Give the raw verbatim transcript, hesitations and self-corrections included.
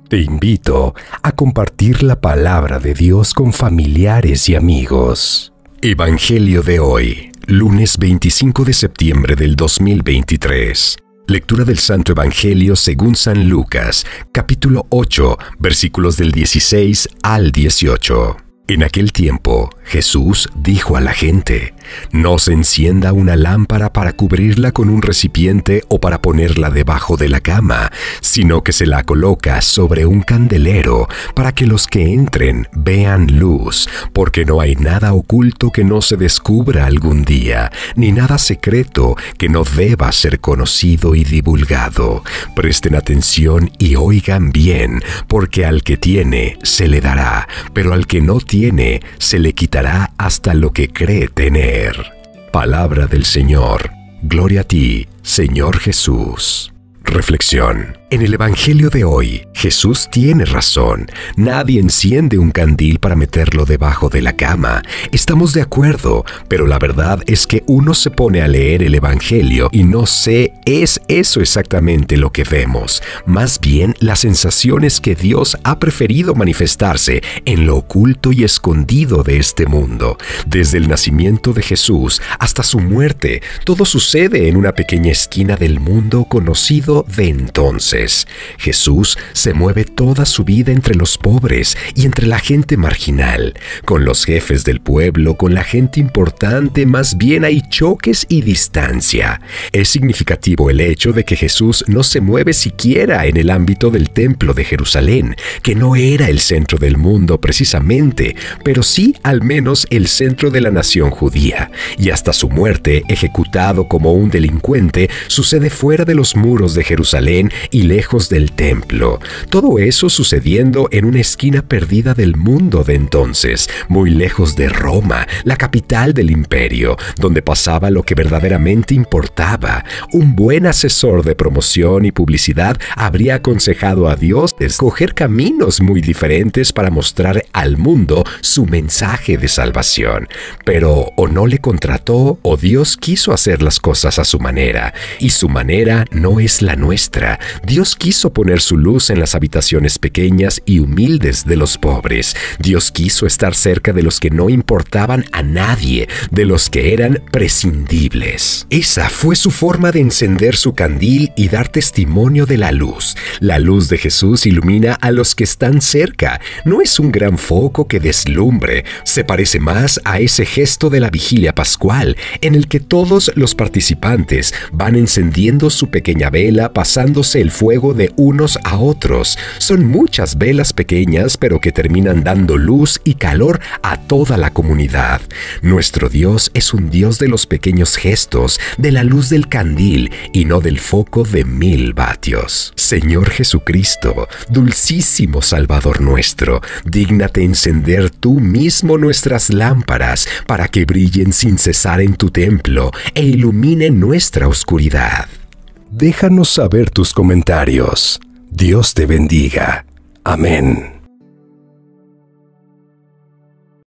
Te invito a compartir la palabra de Dios con familiares y amigos. Evangelio de hoy, lunes veinticinco de septiembre del dos mil veintitrés. Lectura del Santo Evangelio según San Lucas, capítulo ocho, versículos del dieciséis al dieciocho. En aquel tiempo, Jesús dijo a la gente: no se encienda una lámpara para cubrirla con un recipiente o para ponerla debajo de la cama, sino que se la coloca sobre un candelero para que los que entren vean luz, porque no hay nada oculto que no se descubra algún día, ni nada secreto que no deba ser conocido y divulgado. Presten atención y oigan bien, porque al que tiene se le dará, pero al que no tiene se le quitará hasta lo que cree tener. Palabra del Señor. Gloria a ti, Señor Jesús. Reflexión. En el Evangelio de hoy, Jesús tiene razón. Nadie enciende un candil para meterlo debajo de la cama. Estamos de acuerdo, pero la verdad es que uno se pone a leer el Evangelio y no sé, es eso exactamente lo que vemos. Más bien, la sensación es que Dios ha preferido manifestarse en lo oculto y escondido de este mundo. Desde el nacimiento de Jesús hasta su muerte, todo sucede en una pequeña esquina del mundo conocido de entonces. Jesús se mueve toda su vida entre los pobres y entre la gente marginal. Con los jefes del pueblo, con la gente importante, más bien hay choques y distancia. Es significativo el hecho de que Jesús no se mueve siquiera en el ámbito del templo de Jerusalén, que no era el centro del mundo precisamente, pero sí al menos el centro de la nación judía. Y hasta su muerte, ejecutado como un delincuente, sucede fuera de los muros de Jerusalén y lejos del templo. Todo eso sucediendo en una esquina perdida del mundo de entonces, muy lejos de Roma, la capital del imperio, donde pasaba lo que verdaderamente importaba. Un buen asesor de promoción y publicidad habría aconsejado a Dios escoger caminos muy diferentes para mostrar al mundo su mensaje de salvación. Pero o no le contrató o Dios quiso hacer las cosas a su manera, y su manera no es la nuestra. Dios quiso poner su luz en las habitaciones pequeñas y humildes de los pobres. Dios quiso estar cerca de los que no importaban a nadie, de los que eran prescindibles. Esa fue su forma de encender su candil y dar testimonio de la luz. La luz de Jesús ilumina a los que están cerca. No es un gran foco que deslumbre. Se parece más a ese gesto de la vigilia pascual, en el que todos los participantes van encendiendo su pequeña vela, pasándose el fuego de unos a otros. Son muchas velas pequeñas, pero que terminan dando luz y calor a toda la comunidad. Nuestro Dios es un Dios de los pequeños gestos, de la luz del candil y no del foco de mil vatios. Señor Jesucristo, dulcísimo Salvador nuestro, dígnate encender tú mismo nuestras lámparas para que brillen sin cesar en tu templo e iluminen nuestra oscuridad. Déjanos saber tus comentarios. Dios te bendiga. Amén.